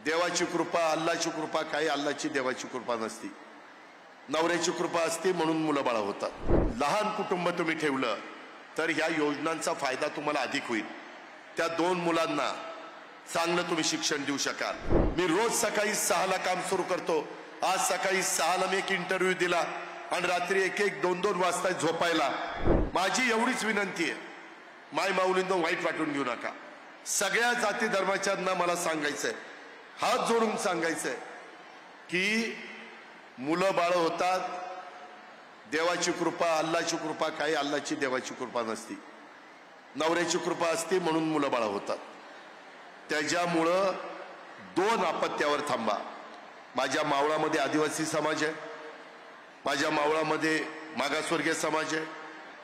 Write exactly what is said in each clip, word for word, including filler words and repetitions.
देवाची कृपा, अल्लाची कृपा, काही अल्लाची देवाची कृपा नसती, नवऱ्याची कृपा असते म्हणून मुलं बाळ होतात। लहान कुटुंब तुम्ही ठेवलं तर ह्या योजनांचा फायदा तुम्हाला अधिक होईल। त्या दोन मुलांना चांगलं तुम्ही शिक्षण देऊ शकाल। मी रोज सकाळी सहाला काम सुरू करतो। आज सकाळी सहाला मी एक इंटरव्ह्यू दिला आणि रात्री एक एक दोन दोन वाजता झोपायला। माझी एवढीच विनंती आहे, माय माऊलींनो वाईट वाटून घेऊ नका। सगळ्या जाती धर्माच्यांना मला सांगायचंय, हात जोडून सांगायचंय की मुलं बाळ होतात, देवाची कृपा, अल्लाची कृपा, काही अल्लाची देवाची कृपा नसती, नवऱ्याची कृपा असते म्हणून मुलं बाळ होतात। त्याच्यामुळं दोन आपत्त्यावर थांबा। माझ्या मावळामध्ये आदिवासी समाज आहे, माझ्या मावळामध्ये मागासवर्गीय समाज आहे।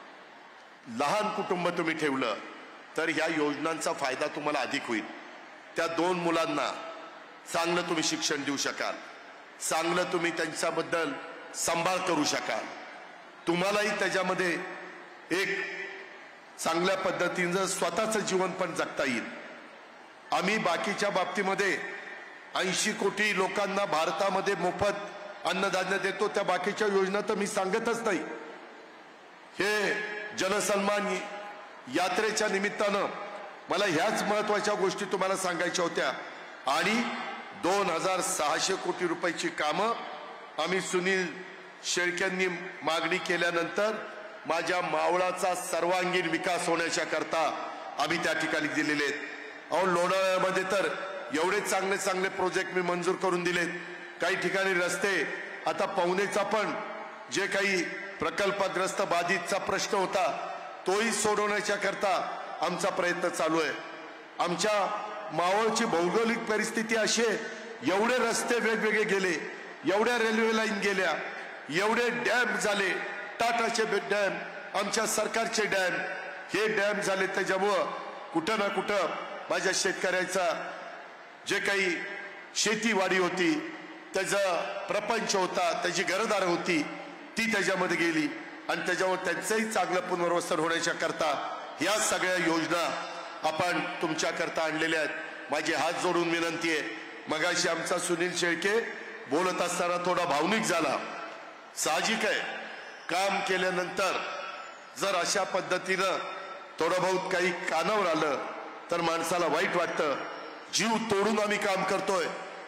लहान कुटुंब तुम्ही ठेवलं तर ह्या योजनांचा फायदा तुम्हाला अधिक होईल। त्या दोन मुलांना चांगलं तुम्ही शिक्षण देऊ शकाल, चांगलं तुम्ही त्यांच्याबद्दल सांभाळ करू शकाल, तुम्हालाही त्याच्यामध्ये एक चांगल्या पद्धतीनं स्वतःचं जीवन पण जगता येईल। आम्ही बाकीच्या बाबतीमध्ये ऐंशी कोटी लोकांना भारतामध्ये मोफत अन्नधान्य देतो, त्या बाकीच्या योजना तर मी सांगतच नाही। हे जनसन्मान यात्रेच्या निमित्तानं मला ह्याच महत्वाच्या गोष्टी तुम्हाला सांगायच्या होत्या। आणि दोन हजार सहाशे कोटी रुपयाची कामं आम्ही सुनील शेळकेंनी मागणी केल्यानंतर माझ्या मावळाचा सर्वांगीण विकास होण्याच्या करता आम्ही त्या ठिकाणी दिलेले आहेत। अहो लोणावळ्यामध्ये तर एवढे चांगले चांगले प्रोजेक्ट मी मंजूर करून दिलेत। काही ठिकाणी रस्ते, आता पवनेचा पण जे काही प्रकल्पग्रस्त बाधितचा प्रश्न होता तोही सोडवण्याच्या करता आमचा प्रयत्न चालू आहे। आमच्या मावळची भौगोलिक परिस्थिती अशी आहे, एवढे रस्ते वेगवेगळे गेले, एवढ्या रेल्वे लाईन गेल्या, एवढे डॅम झाले, टाटाचे डॅम, आमच्या सरकारचे डॅम, हे डॅम झाले। त्याच्यामुळं कुठं ना कुठं माझ्या शेतकऱ्याचा जे काही शेतीवाडी होती, त्याचा प्रपंच होता, त्याची घरदार होती, ती त्याच्यामध्ये गेली आणि त्याच्यावर त्यांचंही चांगलं पुनर्वसन होण्याच्या करता ह्या सगळ्या योजना आपण तुमच्या करता आणलेल्या आहेत। माझी हात जोडून विनंती आहे, मगाशी आमचा सुनील शेळके बोलत असताना थोडा भावनिक झाला। साहजिक आहे, काम केल्यानंतर जर अशा पद्धतीनं थोडं बहुत काही कानावर आलं तर माणसाला वाईट वाटतं। जीव तोडून आम्ही काम करतोय।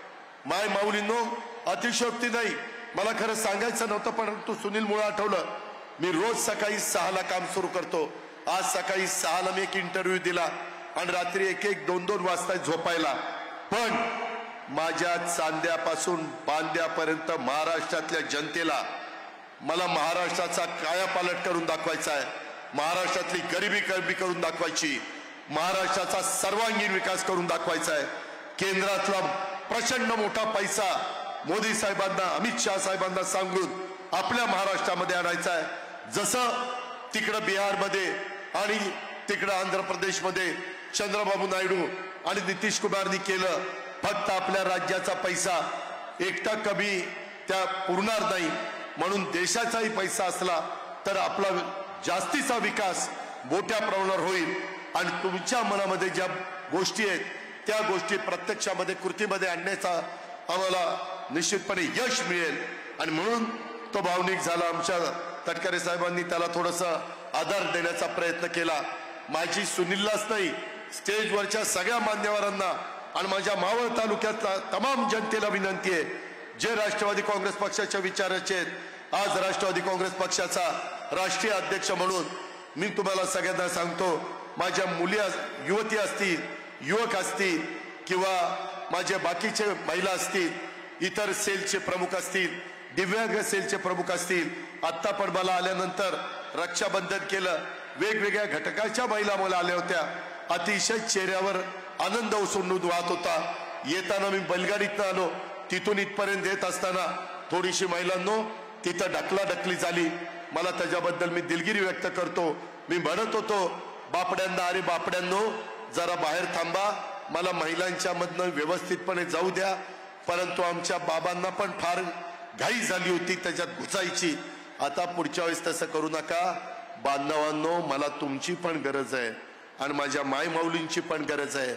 माय माऊलींनो, अतिशयोक्ती नाही, मला खरं सांगायचं नव्हतं परंतु सुनील मुळे आठवलं। मी रोज सकाळी सहाला काम सुरू करतो। आज सकाळी सहाला मी एक इंटरव्ह्यू दिला आणि रात्री एक एक दोन दोन वाजता झोपायला। पण माझ्या चांद्यापासून बांद्यापर्यंत महाराष्ट्रातल्या जनतेला मला महाराष्ट्राचा कायापालट करून दाखवायचा आहे, महाराष्ट्रातली गरिबी कमी करून दाखवायची, महाराष्ट्राचा सर्वांगीण विकास करून दाखवायचा आहे। केंद्रातला प्रचंड मोठा पैसा मोदी साहेबांना, अमित शाह साहेबांना सांगून आपल्या महाराष्ट्रामध्ये आणायचा आहे। जसं तिकडं बिहारमध्ये आणि तिकडं आंध्र प्रदेशमध्ये चंद्रबाबू नायडू आणि नितीश कुमारनी केलं, फक्त आपल्या राज्याचा पैसा एकटा कमी त्या पुरणार नाही, म्हणून देशाचाही पैसा असला तर आपला जास्तीचा विकास मोठ्या प्रमाणावर होईल। आणि तुमच्या मनामध्ये ज्या गोष्टी आहेत त्या गोष्टी प्रत्यक्षामध्ये कृतीमध्ये आणण्याचा आम्हाला निश्चितपणे यश मिळेल। आणि म्हणून तो भावनिक झाला। आमच्या तटकरे साहेबांनी त्याला थोडासा आधार देण्याचा प्रयत्न केला। माझी सुनीललाच नाही, स्टेजवरच्या सगळ्या मान्यवरांना आणि माझ्या मावळ तालुक्यातल्या तमाम जनतेला विनंती आहे, जे राष्ट्रवादी काँग्रेस पक्षाच्या विचाराचे आहेत, आज राष्ट्रवादी काँग्रेस पक्षाचा राष्ट्रीय अध्यक्ष म्हणून मी तुम्हाला सगळ्यांना सांगतो, माझ्या मुली युवती असतील, युवक असतील किंवा माझे बाकीचे महिला असतील, इतर सेलचे प्रमुख असतील, दिव्यांग सेलचे प्रमुख असतील, आत्ता पण मला आल्यानंतर रक्षाबंधन केलं, वेगवेगळ्या घटकाच्या महिला मला आल्या होत्या, अतिशय चेहऱ्यावर आनंद ओसंडून वाहत होता। येताना मी बैलगाडीतनं आलो, तिथून इथपर्यंत येत असताना थोडीशी महिलांनो तिथं ढकलाढकली झाली, मला त्याच्याबद्दल मी दिलगिरी व्यक्त करतो। मी म्हणत होतो बापड्यांना, अरे बापड्यांनो जरा बाहेर थांबा, मला महिलांच्या मधनं व्यवस्थितपणे जाऊ द्या। परंतु आमच्या बाबांना पण फार घाई झाली होती त्याच्यात घुसायची। आता पुढच्या वेळेस तसं करू नका बांधवांनो, मला तुमची पण गरज आहे आणि माझ्या माय माऊलींची पण गरज आहे।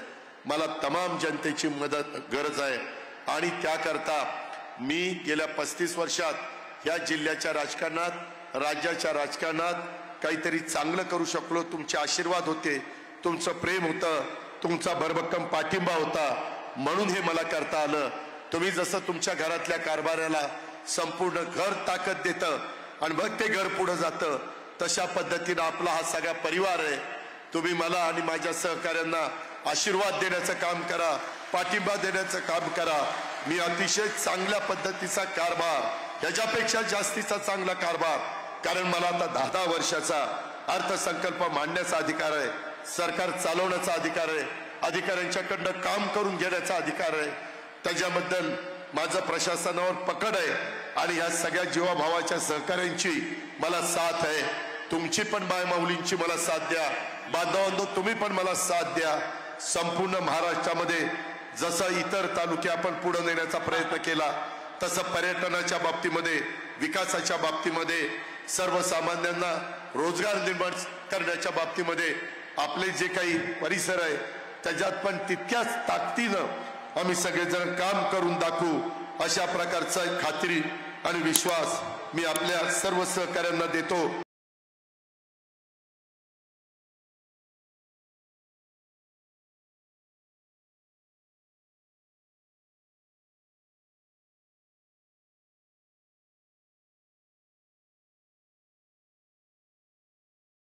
मला तमाम जनतेची मदत गरज आहे आणि त्याकरता मी गेल्या पस्तीस वर्षात या जिल्ह्याच्या राजकारणात राज्याच्या राजकारणात काहीतरी चांगलं करू शकलो. तुमचे आशीर्वाद होते, तुमचं प्रेम होतं, तुमचा भरभक्कम पाठिंबा होता, म्हणून हे मला करता आलं. तुम्ही जसं तुमच्या घरातल्या कारभाराला संपूर्ण घर ताकद देतं आणि मग ते घर पुढे जातं, तशा पद्धतीनं आपला हा सगळा परिवार आहे. तुम्ही मला आणि माझ्या सहकाऱ्यांना आशीर्वाद देण्याचं काम करा, पाठिंबा देण्याचं काम करा. मी अतिशय चांगल्या पद्धतीचा कारभार, ह्याच्यापेक्षा जास्तीचा चांगला कारभार, कारण मला आता दहा दहा वर्षाचा अर्थसंकल्प मांडण्याचा अधिकार आहे, सरकार चालवण्याचा अधिकार आहे, अधिकाऱ्यांच्याकडनं काम करून घेण्याचा अधिकार आहे. त्याच्याबद्दल माझं प्रशासनावर पकड आहे आणि ह्या सगळ्या जीवाभावाच्या सहकाऱ्यांची मला साथ आहे. तुमची पण बायमाऊलींची मला साथ द्या. बांधवांनो, तुम्ही पण मला साथ द्या. संपूर्ण महाराष्ट्रामध्ये जसं इतर तालुके आपण पुढे नेण्याचा प्रयत्न केला, तसं पर्यटनाच्या बाबतीमध्ये, विकासाच्या बाबतीमध्ये, सर्वसामान्यांना रोजगार निर्माण करण्याच्या बाबतीमध्ये आपले जे काही परिसर आहे त्याच्यात पण तितक्याच ताकदीनं आम्ही सगळेजण काम करून दाखवू, अशा प्रकारचा खात्री आणि विश्वास मी आपल्या सर्व सहकाऱ्यांना देतो.